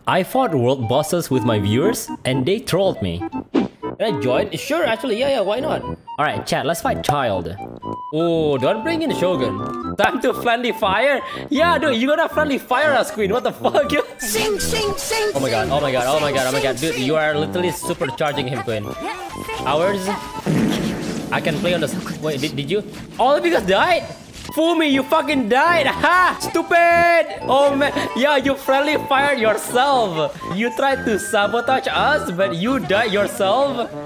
I fought world bosses with my viewers and they trolled me. Can I join? Sure, actually, yeah, why not? Alright, chat, let's fight Childe. Oh, don't bring in Shogun. Time to friendly fire? Yeah, dude, you gotta friendly fire us, Queen. What the fuck? Sing, sing, sing. Oh my god, oh my god, oh my god, oh my god. Dude, you are literally supercharging him, Queen. Ours? I can play on the... Wait, did you? All of you guys died? Fool me, you fucking died! Ha! Stupid! Oh man, yeah, you friendly fired yourself. You tried to sabotage us, but you died yourself.